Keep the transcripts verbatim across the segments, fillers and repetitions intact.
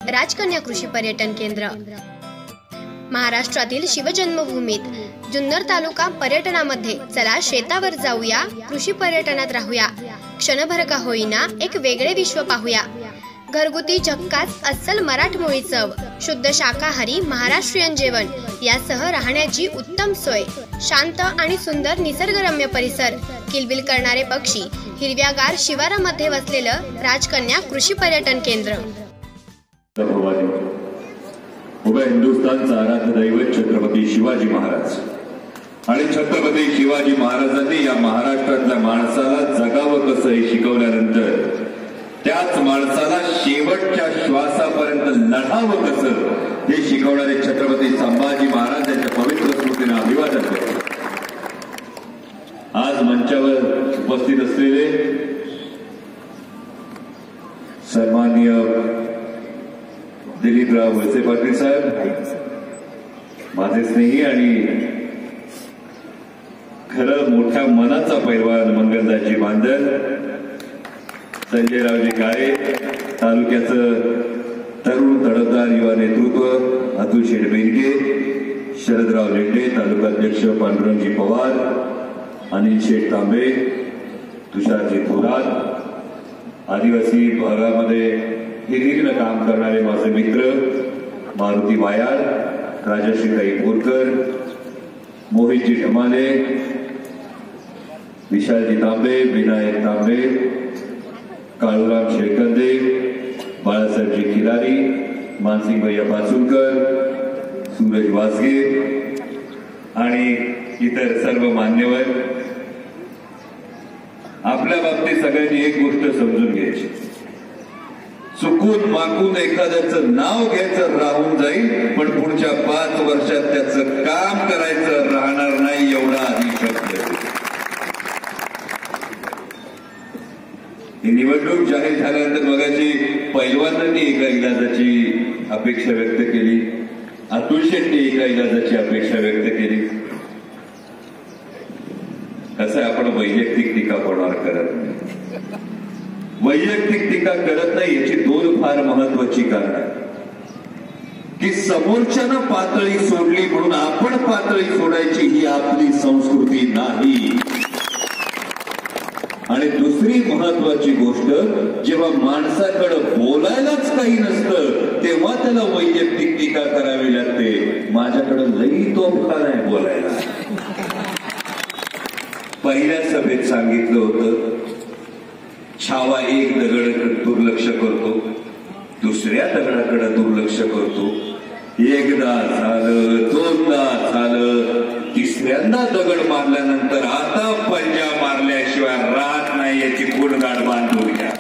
राजकन्या कृषी पर्यटन केंद्र। महाराष्ट्रातील शिवजन्मभूमीत जुन्नर तालुका पर्यटनामध्ये चला शेतावर जाऊया, कृषी पर्यटनात राहूया, क्षणभर का होईना एक वेगळे विश्व पाहूया। घरगुती झक्कास अस्सल मराठमोळी चव, शुद्ध शाकाहारी महाराष्ट्रीयन जेवण यासह राहण्याची उत्तम सोय, शांत आणि सुंदर निसर्गरम्य परिसर, किलबिल करणारे पक्षी, हिरव्यागार शिवारामध्ये वसलेलं राजकन्या कृषी पर्यटन केंद्र। उभ्या हिंदुस्थानचा आराध्य दैवत छत्रपती शिवाजी महाराज आणि छत्रपती शिवाजी महाराजांनी या महाराष्ट्रातल्या माणसाला जगावं कसं हे शिकवल्यानंतर त्याच माणसाला शेवटच्या श्वासापर्यंत लढावं कसं हे शिकवणारे छत्रपती संभाजी महाराज यांच्या पवित्र स्मृतींना अभिवादन करतो। आज मंचावर उपस्थित असलेले सन्माननीय दिलीपराव वळसे पाटील साहेब, माझे स्नेही आणि खरं मोठ्या मनाचा पैलवान मंगलदासजी बांदल, संजयरावजी काळे, तालुक्याचं तरुण तडफदार युवा नेतृत्व अतुल शेठ बेनके, शरदराव लेंडे, तालुकाध्यक्ष पांडुरंगजी पवार, अनिल शेठ तांबे, तुषारजी थोरात, आदिवासी भागामध्ये निर्विघ्न काम करणारे माझे मित्र मारुती वायाळ, राजश्रीताई बोरकर, मोहितजी ठमाले, विशालजी तांबे, विनायक तांबे, काळूराम शेळकंदे, बाळासाहेबजी खिलारी, मानसिंग भैया पाचुलकर, सूरज वासगे आणि इतर सर्व मान्यवर, आपल्या बाबतीत सगळ्यांनी एक गोष्ट समजून घ्यायची, चुकून माकून एखाद्याचं नाव घ्यायचं राहून जाईल, पण पुढच्या पाच वर्षात त्याचं काम करायचं राहणार नाही एवढा आधी शब्द। ही निवडणूक जाहीर झाल्यानंतर बघायची पैलवानांनी एका इलाजाची अपेक्षा व्यक्त केली, अतुल शेट्टी एका इलाजाची अपेक्षा व्यक्त केली। कसं आपण वैयक्तिक टीका कोणावर करत नाही, वैयक्तिक टीका करत नाही याची दोन फार महत्वाची कारण आहे की समोरच्यानं पातळी सोडली म्हणून आपण पातळी सोडायची ही आपली संस्कृती नाही। आणि दुसरी महत्वाची गोष्ट, जेव्हा माणसाकडे बोलायलाच काही नसतं तेव्हा त्याला वैयक्तिक टीका करावी लागते। माझ्याकडे लई तोफखाना आहे बोलायला। पहिल्या सभेत सांगितलं होतं, छावा एक दगडाकडे दुर्लक्ष करतो, दुसऱ्या दगडाकडे दुर्लक्ष करतो, एकदा झालं, दोनदा झालं, तिसऱ्यांदा दगड मारल्यानंतर आता पंजा मारल्याशिवाय राहत नाही याची गुणगाड बांधून घ्या।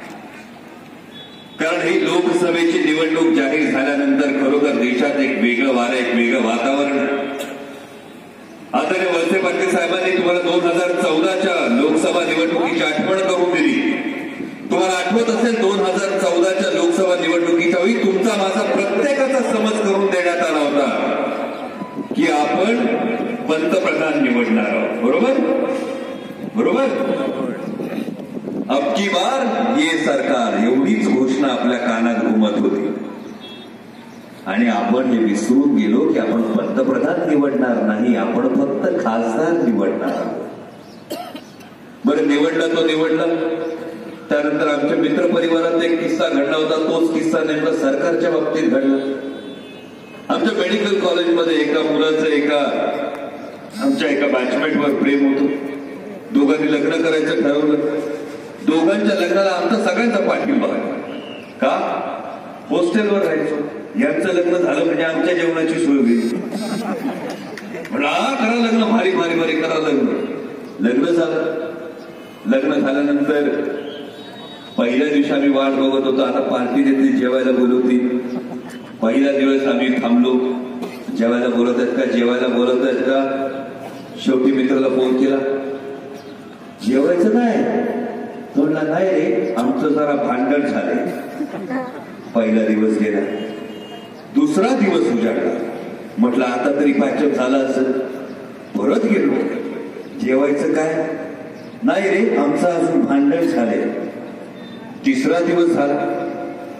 कारण ही लोकसभेची निवडणूक जाहीर झाल्यानंतर खरोखर देशात एक वेगळं वारं, एक वेगळं वातावरण। आदरणीय वळसे पाटील साहेबांनी तुम्हाला दोन हजार चौदाच्या लोकसभा निवडणुकीची आठवण करून दिली। तुम्हाला आठवत असेल दोन हजार चौदाच्या लोकसभा निवडणुकीच्या वेळी तुमचा माझा प्रत्येकाचा समज करून देण्यात आला होता की आपण पंतप्रधान निवडणार आहोत, बरोबर बरोबर अब की बार ये सरकार, एवढीच घोषणा आपल्या कानात घुमत होती। आणि आपण हे विसरून गेलो की आपण पंतप्रधान निवडणार नाही, आपण फक्त खासदार निवडणार आहोत। बरं, निवडला तो निवडला, त्यानंतर आमच्या मित्रपरिवारात एक किस्सा घडला होता, तोच किस्सा नेमका सरकारच्या बाबतीत घडला। आमच्या मेडिकल कॉलेजमध्ये एका मुलाचं एका आमच्या एका बॅचमेटवर प्रेम होतं, दोघांनी लग्न करायचं ठरवलं। दोघांच्या लग्नाला आमचा सगळ्यांचा पाठिंबा का, हॉस्टेलवर राहायचो, यांचं लग्न झालं म्हणजे आमच्या जेवणाची सोय होईल, म्हणा करा लग्न, भारी भारी भारी करा लग्न। लग्न झालं, लग्न झाल्यानंतर पहिल्या दिवशी आम्ही वाट बघत होतो, आता पार्टी देतील, जेवायला बोलवतील। पहिला दिवस आम्ही थांबलो, जेवायला बोलत आहेत का, जेवायला बोलत आहेत का। शेवटी मित्राला फोन केला, जेवायचं नाही, तो म्हणला नाही रे, आमचं जरा भांडण झालंय। पहिला दिवस गेला, दुसरा दिवस उजाडला, म्हटलं आता तरी पॅचअप झाला असेल, परत गेलो, जेवायचं काय, नाही रे आमचं अजून भांडण झालंय। तिसरा दिवस झाला,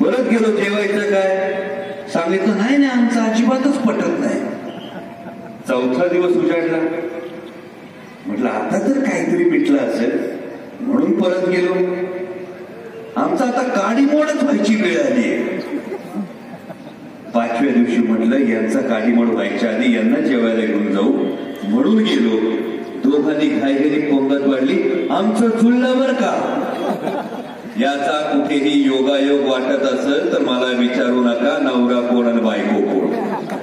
परत गेलो, जेवायचं काय? सांगितलं नाही नाही आमचं अजिबातच पटत नाही. चौथा दिवस उजाडला. म्हटलं आता तर काहीतरी मिटलं असेल म्हणून परत गेलो. आमचं आता काडीमोडच व्हायची वेळ आली. पाचव्या दिवशी म्हटलं यांचा काडीमोड व्हायच्या आधी यांना जेवायला घेऊन जाऊ म्हणून गेलो. दोघांनी घाईघाई पंगत वाढली. आमचं जुळलं बर का. याचा कुठेही योगायोग वाटत असेल तर मला विचारू नका, नवरा कोण आणि बायको कोण.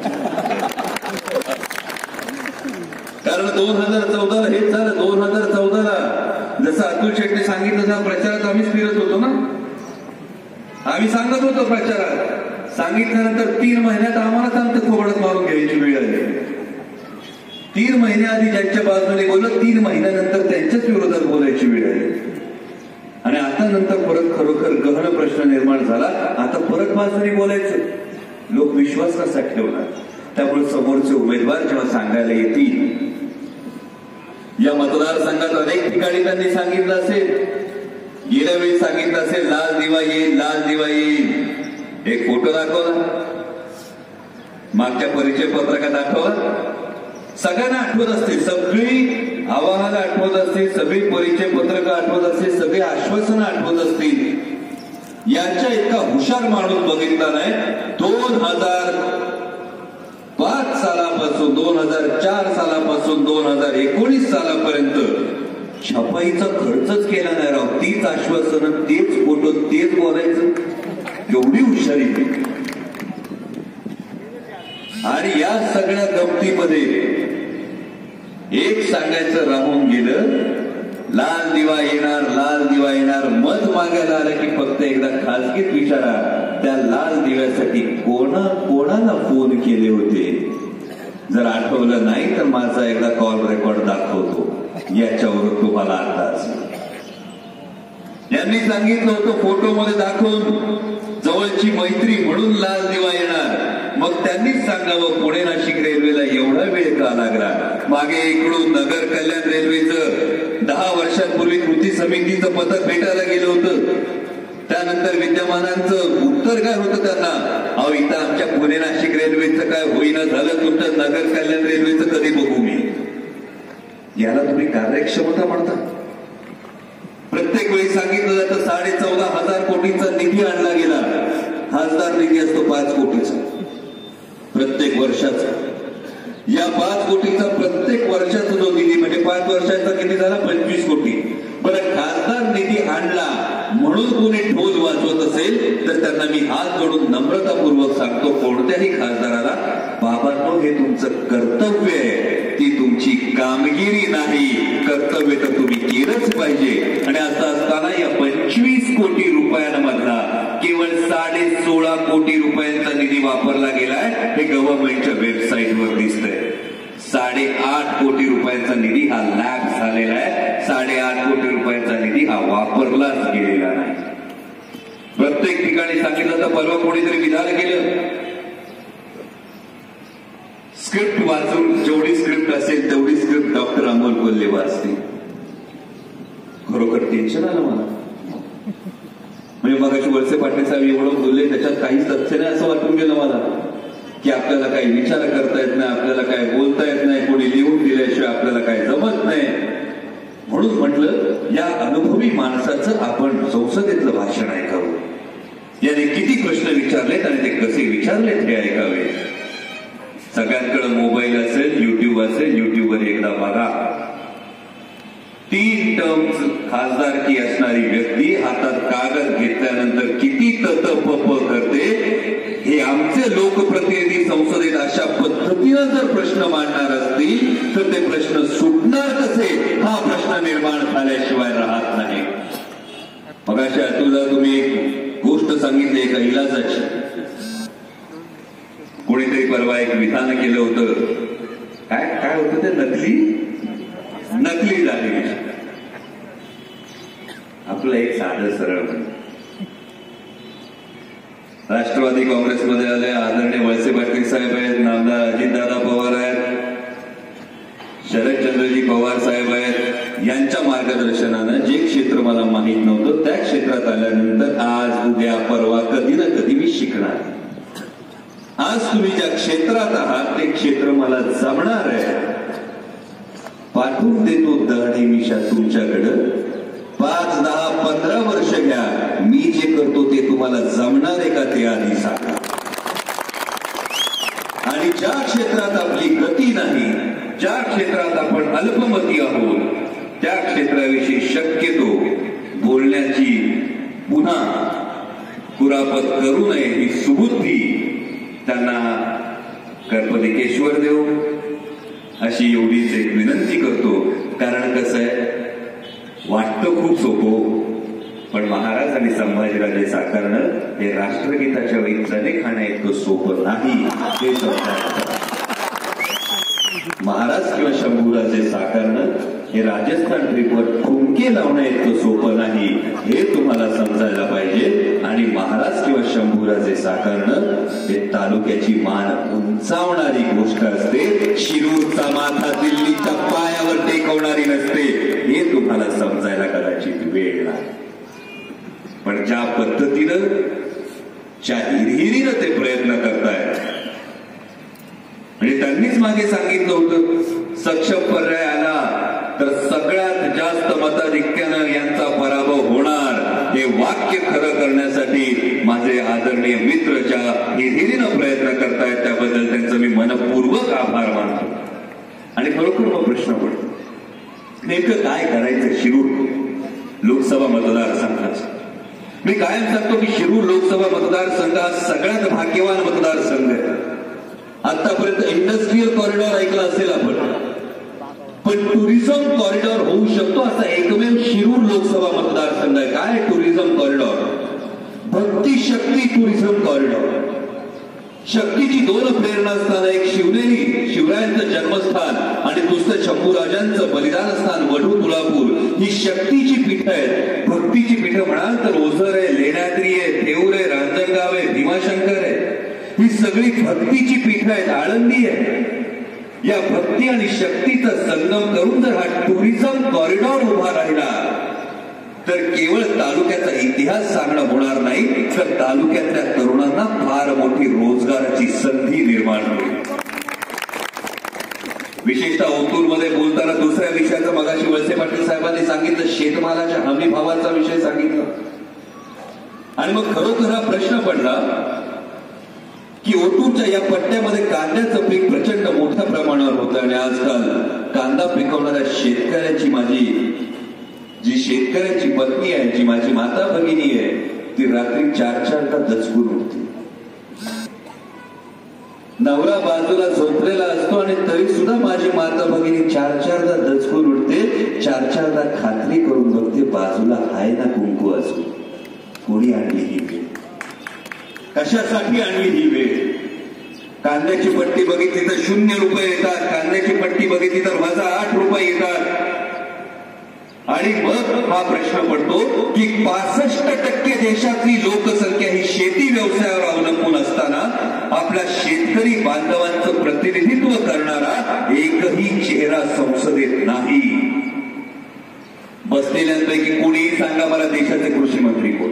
कारण दोन हजार चौदाला हेच झालं. दोन हजार चौदाला जसं अतुल शेट्टी सांगितलं तसं प्रचारात आम्हीच फिरत होतो ना. आम्ही सांगत होतो प्रचारात. सांगितल्यानंतर तीन महिन्यात आम्हालाच आमचं थोबडत मारून घ्यायची वेळ आली. तीन महिन्याआधी ज्यांच्या बाजूने बोललं तीन महिन्यानंतर त्यांच्याच विरोधात बोलायची वेळ आली. आणि आता नंतर परत खरोखर गहन प्रश्न निर्माण झाला. आता परत बाजूने बोलायचं. लोक विश्वास कसा ठेवणार? त्यामुळे समोरचे उमेदवार जेव्हा सांगायला येतील, या मतदारसंघात अनेक ठिकाणी त्यांनी सांगितलं असेल, गेल्या वेळी सांगितलं असेल लाल दिवा येईल, लाल दिवा येईल. एक फोटो दाखवला, मागच्या परिचय पत्रकात आठवला. सगळ्यांना आठवत असते, सगळी आवाहनं आठवत असते, सगळी परिचय पत्रक आठवत असते, सगळी आश्वासनं आठवत असतील. यांच्या इतका हुशार माणूस बघितला नाही. दोन हजार पाच सालापासून दोन हजार चार सालापासून दोन हजार एकोणीस सालापर्यंत छपाईचा खर्चच केला नाही राव. तीच आश्वासनं, तेच फोटो, तेच बोलायचं. एवढी हुशारी. आणि या सगळ्या गमतीमध्ये एक सांगायचं राहून गेलं, लाल दिवा येणार, लाल दिवा येणार. मत मागायला आलं की फक्त एकदा खासगीत विचारा, त्या लाल दिव्यासाठी कोणा कोणाला फोन केले होते. जर आठवलं नाही तर माझा एकदा कॉल रेकॉर्ड दाखवतो, याच्यावर तुम्हाला अंदाज. यांनी सांगितलं होतं फोटोमध्ये दाखवून जवळची मैत्री म्हणून लाल दिवा येणार. मग त्यांनीच सांगावं पुणे नाशिक रेल्वेला एवढा वेळ का लागला. मागे इकडून नगर कल्याण रेल्वेचं दहा वर्षांपूर्वी कृती समितीचं पथक भेटायला गेलं होतं. त्यानंतर विद्यमानांचं उत्तर काय होतं त्यांना, अहो इथं आमच्या पुणे नाशिक रेल्वेचं काय होईना झालं, तुमचं नगर कल्याण रेल्वेचं कधी बघू मी. याला तुम्ही कार्यक्षमता म्हणता. प्रत्येक वेळी सांगितलं जातं साडे चौदा हजार कोटीचा निधी आणला गेला. खासदार निधी असतो पाच कोटीचा प्रत्येक वर्षाचा. या पाच कोटीचा प्रत्येक वर्षाचा जो निधी म्हणजे पाच वर्षाचा किती झाला, पंचवीस कोटी. बरं खासदार निधी आणला म्हणून कोणी ढोल वाजवत असेल तर त्यांना मी हात जोडून नम्रतापूर्वक सांगतो, कोणत्याही खासदाराला, बाबांनो हे तुमचं कर्तव्य आहे, ती तुमची कामगिरी नाही. कर्तव्य तर तुम्ही केलंच पाहिजे. आणि असं असताना या पंचवीस कोटी रुपयांमधला केवळ साडे सोळा कोटी रुपयांचा निधी वापरला गेलाय. हे गव्हर्नमेंटच्या वेबसाईटवर दिसतंय. साडेआठ कोटी रुपयांचा निधी हा लॅब झालेला आहे. साडेआठ कोटी रुपयांचा निधी हा वापरलाच गेलेला नाही. प्रत्येक ठिकाणी सांगितलं तर परवा कोणीतरी विधान केलं, स्क्रिप्ट वाचून जेवढी स्क्रिप्ट असेल तेवढी स्क्रिप्ट डॉक्टर अमोल कोल्हे वाचते. खरोखर टेन्शन आलं मला. म्हणजे मगाशी वळसे पाटील साहेब एवढं बोलले त्याच्यात काहीच तथ्य नाही असं वाटून गेलं मला, की आपल्याला काही विचार करता येत नाही, आपल्याला काय बोलता येत नाही, कोणी लिहून दिल्याशिवाय आपल्याला काय जमत नाही. म्हणून म्हटलं या अनुभवी माणसाचं आपण संसदेतलं भाषण ऐकावं. याने किती प्रश्न विचारलेत आणि ते कसे विचारलेत हे ऐकावे. सगळ्यांकडे मोबाईल असेल, युट्यूब असेल, युट्यूबवर एकदा बघा. तीन टर्म्स खासदारकी असणारी व्यक्ती हातात कागद घेतल्यानंतर किती ततपप करते हे आमचे लोकप्रतिनिधी संसदेत अशा पद्धतीनं जर प्रश्न मांडणार असतील तर ते प्रश्न सुटणार कसे हा प्रश्न निर्माण झाल्याशिवाय राहत नाही. मग अशा तुला तुम्ही एक गोष्ट सांगितली एका इलाजाची. कोणीतरी परवा एक विधान केलं होतं, काय काय होतं ते, नकली नकली झालेली. आपलं एक साधं सरळ राष्ट्रवादी काँग्रेसमध्ये आले आदरणीय वळसे पाटील साहेब आहेत, नामदार अजितदादा पवार आहेत, शरदचंद्रजी पवार साहेब आहेत, यांच्या मार्गदर्शनानं जे क्षेत्र मला माहीत नव्हतं त्या क्षेत्रात आल्यानंतर आज उद्या परवा कधी ना कधी मी शिकणार. आज तुम्ही ज्या क्षेत्रात आहात ते क्षेत्र मला जमणार आहे. पाठवून देतो दहडी मिशा तुमच्याकडं. पाच दहा पंधरा वर्ष घ्या. मी जे करतो ते तुम्हाला जमणार आहे का ते आधी सांगा. आणि ज्या क्षेत्रात आपली गती नाही, ज्या क्षेत्रात आपण अल्पमती आहोत, त्या क्षेत्राविषयी शक्यतो बोलण्याची पुन्हा कुरापत करू नये ही सुबुद्धी त्यांना कर्पदिकेश्वर देव अशी एवढीच एक विनंती करतो. कारण कसं आहे, वाटतं खूप सोपं, पण महाराज आणि संभाजीराजे साकारणं हे राष्ट्रगीताच्या वेळी चणे खाण्या इतकं सोपं नाही हे समजायचं. महाराज किंवा शंभूराजे साकारणं हे राजस्थान ट्रिपवर ठुमके लावणं इतकं सोपं नाही हे तुम्हाला समजायला पाहिजे. आणि महाराज किंवा शंभूराजे साकारणं हे तालुक्याची मान उंचावणारी गोष्ट असते. शिरूरचा माथा दिल्लीच्या पायावर टेकवणारी नसते हे तुम्हाला समजायला कदाचित वेळ लागेल. पण ज्या पद्धतीनं ज्या हिरहिरीनं ते प्रयत्न करतायत, म्हणजे त्यांनीच मागे सांगितलं होतं सक्षम पर्याय आला तर सगळ्यात जास्त मताधिक्यानं यांचा पराभव होणार. हे वाक्य खरं करण्यासाठी माझे आदरणीय मित्र ज्या हिरहिरीनं प्रयत्न करतायत त्याबद्दल त्यांचं मी मनपूर्वक आभार मानतो. आणि खरोखर मग प्रश्न पडतो, नेमकं काय करायचं शिरूर लोकसभा मतदारसंघाचं. मी कायम सांगतो की शिरूर लोकसभा मतदारसंघ हा सगळ्यात भाग्यवान मतदारसंघ आहे. आतापर्यंत इंडस्ट्रीयल कॉरिडॉर ऐकला असेल आपण, पण टुरिझम कॉरिडॉर होऊ शकतो असा एकमेव शिरूर लोकसभा मतदारसंघ आहे. काय टुरिझम कॉरिडॉर? भक्ती शक्ती टुरिझम कॉरिडॉर. शक्तीची दोन प्रेरणा स्थान, एक शिवनेरी शिवरायांचं जन्मस्थान आणि दुसरं शंभूराजांचं बलिदान स्थान वढू तुळापूर. ही शक्तीची पीठ आहेत. भक्तीची पीठ म्हणाल तर ओझर आहे, लेण्याद्री आहे, थेऊर आहे, रांजणगाव आहे, भीमाशंकर आहे. ही सगळी भक्तीची पीठ आहेत. आळंदी आहे. या भक्ती आणि शक्तीचा संगम करून जर हा टुरिझम कॉरिडॉर उभा राहिला तर केवळ तालुक्याचा इतिहास सांगणं होणार नाही, तर तालुक्यातल्या तरुणांना फार मोठी रोजगाराची संधी निर्माण होईल. विशेषतः ओतूरमध्ये बोलताना दुसऱ्या विषयाचं मगाशी वळसे पाटील साहेबांनी सांगितलं, शेतमालाच्या हमी भावाचा विषय सांगितला. आणि मग खरोखर हा प्रश्न पडला की ओतूरच्या या पट्ट्यामध्ये कांद्याचं पीक प्रचंड मोठ्या प्रमाणावर होतं. आणि आजकाल कांदा पिकवणाऱ्या शेतकऱ्यांची, माझी जी शेतकऱ्याची पत्नी आहे, जी माझी माता भगिनी आहे, ती रात्री चार चारदा दचकून उठते. नवरा बाजूला झोपलेला असतो आणि तरी सुद्धा माझी माता भगिनी चार चारदा दचकून उठते. चार चारदा खात्री करून बघते बाजूला आहे ना कुंकू असून. कोणी आणली ही वेळ? कशासाठी आणली ही वेळ? कांद्याची पट्टी बघितली तर शून्य रुपये येतात. कांद्याची पट्टी बघितली तर वजा आठ रुपये येतात. आणि मग हा प्रश्न पडतो की पासष्ट टक्के देशातली लोकसंख्या ही शेती व्यवसायावर अवलंबून असताना आपल्या शेतकरी बांधवांचं प्रतिनिधित्व करणारा एकही चेहरा संसदेत नाही. बसलेल्यांपैकी कोणीही सांगा मला देशाचे कृषी मंत्री कोण?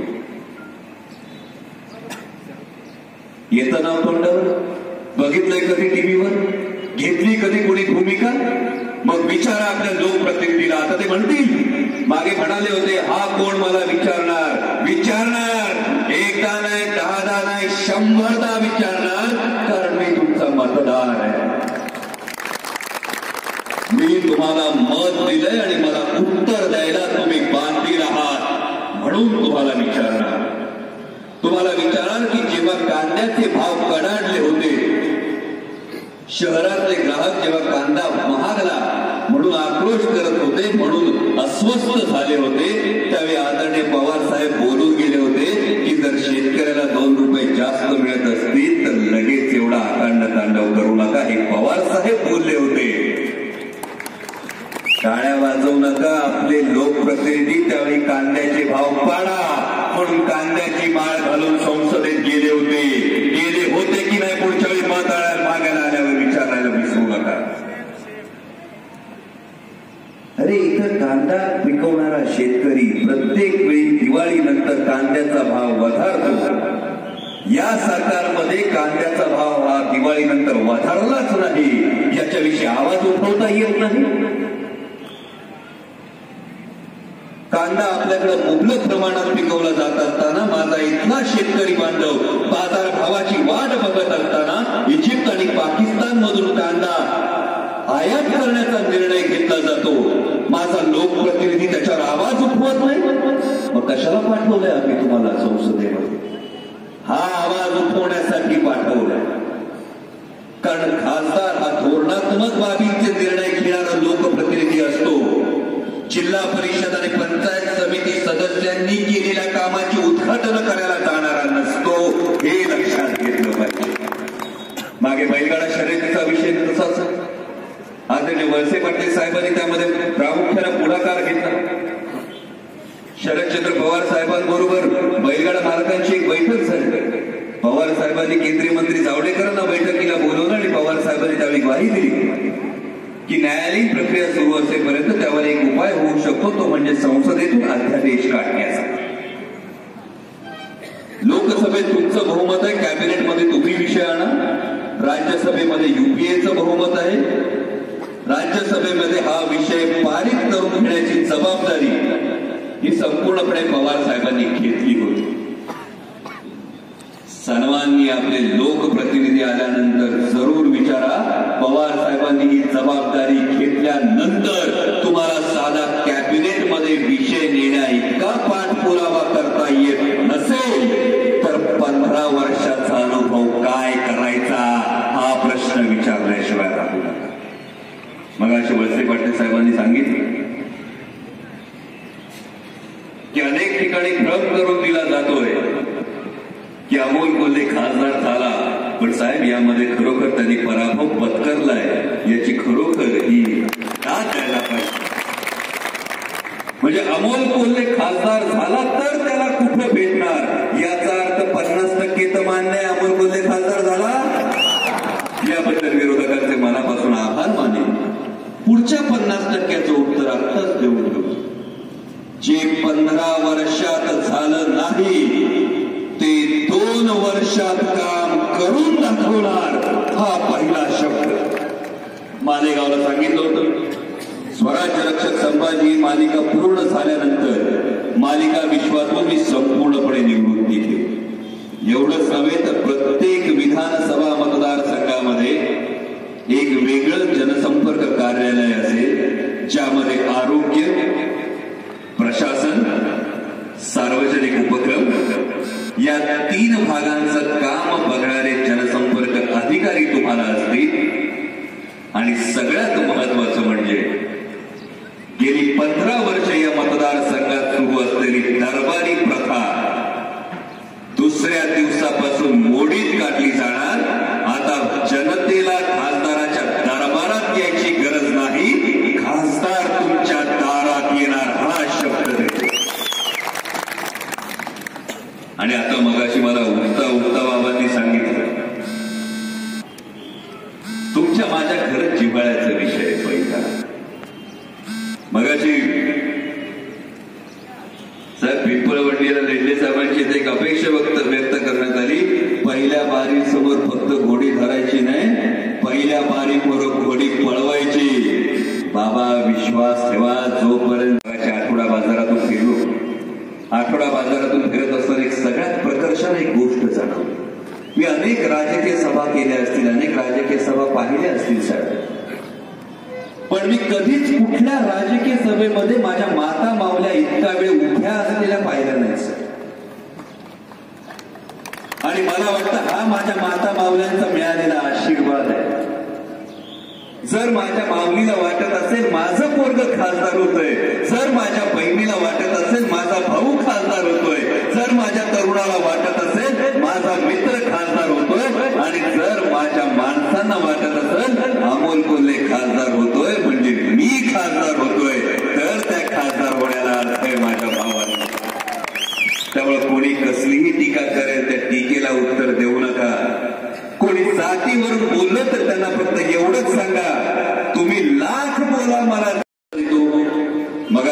येतं नाव तोंडावर? बघितलंय कधी टीव्हीवर? घेतली कधी कोणी भूमिका? मग विचारा आपल्या लोकप्रतिनिधीला. आता ते म्हणतील मागे म्हणाले होते हा कोण मला विचारणार? विचारणार. एकदा नाही, दहादा नाही, शंभरदा विचारणार. कारण मी तुमचा मतदार आहे. मी तुम्हाला मत दिलंय आणि मला उत्तर द्यायला तुम्ही बांधील आहात म्हणून तुम्हाला विचारणार. तुम्हाला विचारणार की जेव्हा कांद्याचे भाव कडाडले होते, शहरातले ग्राहक जेव्हा कांदा महागला म्हणून आक्रोश करत होते, म्हणून अस्वस्थ झाले होते, त्यावेळी आदरणीय पवार साहेब बोलून गेले होते की जर शेतकऱ्याला दोन रुपये जास्त मिळत असतील तर लगेच एवढा आकांड तांडव करू नका. हे पवार साहेब बोलले होते. टाळ्या वाजवू नका. आपले लोकप्रतिनिधी त्यावेळी कांद्याचे भाव पाडा म्हणून कांद्याची माळ घालून संसदेत गेले होते. गेले होते की नाही पुढच्या वेळी मत मागायला आल्यावर विचारायला विसरू नका. अरे इथं कांदा पिकवणारा शेतकरी प्रत्येक वेळी दिवाळीनंतर कांद्याचा भाव वधारतो. या सरकारमध्ये कांद्याचा भाव हा दिवाळीनंतर वधारलाच नाही, याच्याविषयी आवाज उठवता येत नाही. कांदा आपल्याकडे मुबलक प्रमाणात पिकवला जात असताना माझा इथला शेतकरी बांधव बाजार भावाची वाट बघत असताना इजिप्त आणि पाकिस्तान मधून कांदा आयात करण्याचा निर्णय घेतला जातो. माझा लोकप्रतिनिधी त्याच्यावर आवाज उठवत नाही. मग कशाला पाठवलंय आम्ही तुम्हाला संसदेमध्ये? हा आवाज उठवण्यासाठी पाठवलाय. कारण खासदार हा धोरणात्मक बाबींचे निर्णय घेणारा लोकप्रतिनिधी असतो. जिल्हा परिषद आणि पंचायत समिती सदस्यांनी केलेल्या कामाची उद्घाटन करायला जाणारा नसतो, हे लक्षात घेतलं पाहिजे. मागे बैलगाडा शर्यतीचा विषय तसाच. आदरणीय वळसे पाटील साहेबांनी त्यामध्ये प्रामुख्याने पुढाकार घेतला. शरदचंद्र पवार साहेबांबरोबर बैलगाडा मालकांची एक बैठक झाली. पवार साहेबांनी केंद्रीय मंत्री जावडेकरांना बैठकीला बोलवलं आणि पवार साहेबांनी त्यावेळी ग्वाही दिली की न्यायालयीन प्रक्रिया सुरू असेपर्यंत त्यावर एक उपाय होऊ शकतो, तो म्हणजे संसदेतून अध्यादेश काढण्याचा. लोकसभेत तुमचं बहुमत आहे, कॅबिनेटमध्ये तुम्ही विषय आणा. राज्यसभेमध्ये युपीएचं बहुमत आहे. राज्यसभेमध्ये हा विषय पारित करून घेण्याची जबाबदारी ही संपूर्णपणे पवार साहेबांनी घेतली होती. सर्वांनी आपले लोकप्रतिनिधी आल्यानंतर जरूर विचारा, पवार साहेबांनी ही जबाबदारी घेतल्यानंतर तुम्हाला साधा कॅबिनेटमध्ये विषय नेण्या इतका पाठपुरावा करता येत नसेल तर पंधरा वर्षाचा अनुभव काय करायचा हा प्रश्न विचारल्याशिवाय राहू नका. मग असे वळसे पाटील साहेबांनी सांगितले की अनेक ठिकाणी भ्रम करून दिला जातोय की अमोल कोल्हे खासदार झाला, पण साहेब यामध्ये खरोखर त्यांनी पराभव पत्करलाय याची खरोखर ही दाद द्यायला पाहिजे. म्हणजे अमोल कोल्हे खासदार झाला तर त्याला कुठं भेटणार याचा अर्थ पन्नास टक्के तर मान्य आहे अमोल कोल्हे खासदार झाला. याबद्दल विरोधकांचे मनापासून आभार माने. पुढच्या पन्नास टक्क्याचं उत्तर आत्ताच देऊन घेऊ. जे पंधरा वर्षात झालं नाही ते दोन वर्षात काम करून दाखवणार हा पहिला शब्द मालेगावला सांगितलं होतं. स्वराज्य रक्षक संभाजी मालिका पूर्ण झाल्यानंतर मालिका विश्वातून मी संपूर्णपणे निवृत्ती घेऊ. एवढंच नव्हे तर प्रत्येक विधानसभा मतदारसंघामध्ये एक वेगळं जनसंपर्क कार्यालय असेल ज्यामध्ये आरोग्य, प्रशासन, सार्वजनिक उपक्रम या तीन भागांचं काम बघणारे जनसंपर्क अधिकारी तुम्हाला असतील. आणि सगळ्यात महत्वाचं म्हणजे गेली पंधरा वर्ष या मतदारसंघात सुरू असलेली दरबारी प्रथा दुसऱ्या दिवसापासून मोडीत काढली जाणार. आता जनतेला खासदाराच्या दरबारात यायची गरज नाही, खासदार तुमच्या दारात येणार हा शब्द देतो. आणि आता मगाशी मला उठता उठता बाबांनी सांगितलं तुमच्या माझ्या खरंच जिव्हाळ्याचा विषय पहिला. मगाशी साहेब पिंपळवंडीला लेंडे साहेबांची एक अपेक्षा व्यक्त व्यक्त करण्यात आली. पहिल्या बारी समोर फक्त घोडी धरायची नाही, पहिल्या बारीवर घोडी पळवायची. बाबा विश्वास ठेवा. जोपर्यंत आठवडा बाजारातून फिरलो, आठवडा बाजारातून फिरत असताना एक सगळ्यात प्रकर्षाने एक गोष्ट जाणवली. मी अनेक राजकीय सभा केल्या असतील, अनेक राजकीय सभा पाहिल्या असतील साहेब, पण मी कधीच कुठल्या राजकीय सभेमध्ये माझ्या माता मावल्या इतका वेळ उभ्या असलेल्या पाहिल्या नाही सर. आणि मला वाटतं हा माझ्या माता मावल्यांचा मिळालेला आशीर्वाद आहे. जर माझ्या माऊलीला वाटत असेल माझं पोरग खासदार होतोय, जर माझ्या बहिणीला वाटत असेल माझा भाऊ खासदार होतोय, जर माझ्या तरुणाला वाटत असेल माझा मित्र खासदार होतोय, आणि जर माझ्या माणसांना वाटत असेल अमोल कोल्हे खासदार होतोय म्हणजे मी खासदार होतोय, तर त्या खासदार होण्याला अर्थ आहे माझ्या भावाला. त्यामुळे कोणी कसलीही टीका करेल त्या टीकेला उत्तर देऊ नका. कोणी जातीवरून बोललं तर त्यांना फक्त एवढंच सांगा तुम्ही लाख बोला मला. मग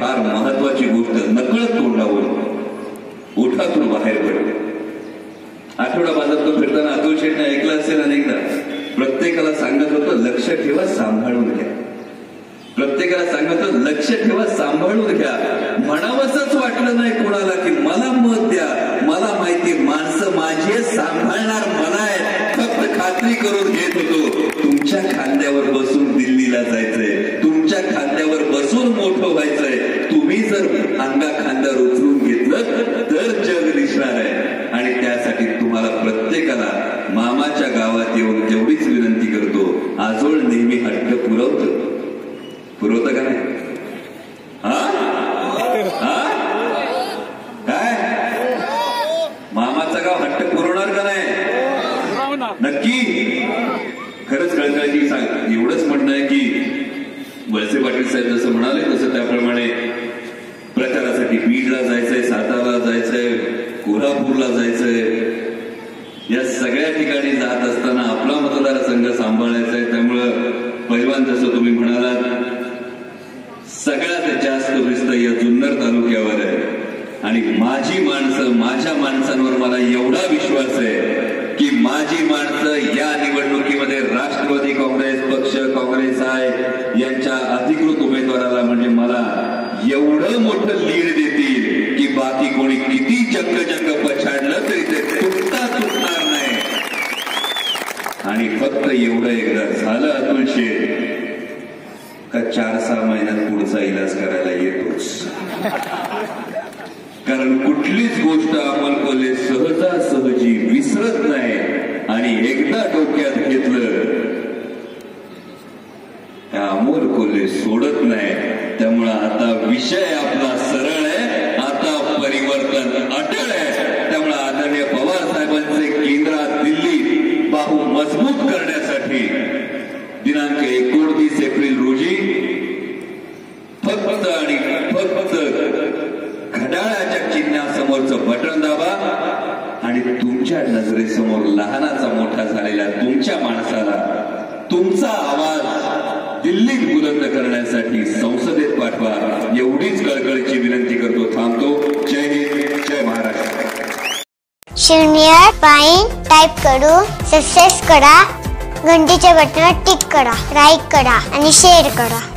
फार महत्वाची गोष्ट नकळत तोंडावर ओठातून बाहेर पडते. आठवडा बाजारातून फिरताना अतुल शेठने ऐकलं असेल अनेकदा, प्रत्येकाला सांगत होतं लक्ष ठेवा, सांभाळून घ्या. प्रत्येकाला सांगत होतं लक्ष ठेवा, सांभाळून घ्या. म्हणावंसच वाटलं नाही कोणाला की मला मत द्या, मला माहिती माणसं माझी सांभाळणार मला आहे. फक्त खात्री करून घेत होतो तुमच्या खांद्यावर बसून दिल्लीला जायचंय, तुमच्या खांद्यावर बसून मोठं व्हायचंय. तुम्ही जर अंगा खांद्यावर उचलून घेतलं तर जग दिसणार आहे. आणि त्यासाठी तुम्हाला प्रत्येकाला मामाच्या गावात येऊन तेवढीच विनंती करतो, आजोळ नेहमी हट्ट पुरवतं. पुरवतं का नाही? हा काय मामाचं गाव हट्ट पुरवणार का नाही? नक्की. खरंच कळकळीची सांग एवढंच म्हणणं आहे की वळसे पाटील साहेब जसं म्हणाले तसं त्याप्रमाणे प्रचारासाठी बीडला जायचंय, साताराला जायचंय, कोल्हापूरला जायचंय. या सगळ्या ठिकाणी जात असताना आपला मतदारसंघ सांभाळायचा आहे. त्यामुळं पहिलवान जसं तुम्ही म्हणालात सगळ्यात जास्त रिस्त या जुन्नर तालुक्यावर आहे. आणि माझी माणसं, माझ्या माणसांवर मला एवढा विश्वास आहे की माझी माणसं या निवडणुकीमध्ये राष्ट्रवादी काँग्रेस पक्ष, काँग्रेस आहे यांच्या अधिकृत उमेदवाराला म्हणजे मला एवढं मोठं लीड देतील की बाकी कोणी किती जंग जंग पछाडलं तरी ते तुटता तुटणार नाही. आणि फक्त एवढं एकदा झालं अतुल शेठ का चार सहा महिन्यात पुढचा इलाज करायला येतोच. कारण कुठलीच गोष्ट अमोल कोल्हे सहजासहजी विसरत नाही. आणि एकदा डोक्यात घेतलं त्या अमोल कोल्हे सोडत नाही. त्यामुळं आता विषय आपला सरळ आहे, आता परिवर्तन अटळ आहे. त्यामुळे आदरणीय पवार साहेबांचे केंद्रात दिल्ली बाहू मजबूत करण्यासाठी दिनांक एकोणतीस एप्रिल रोजी फक्त आणि फक्त घड्याळाच्या चिन्हासमोरचं बटन दाबा आणि तुमच्या नजरेसमोर लहानाचा मोठा झालेला तुमच्या माणसाला तुमचा आवाज दिल्लीत बुलंद करण्यासाठी संसदेत पाठवा. एवढीच कळकळीची विनंती करतो. थांबतो. जय हिंद, जय महाराष्ट्र. शून्य पाईन टाईप करून सबस्क्राईब करा, घंटीच्या बटनावर टिक करा, लाईक करा आणि शेअर करा.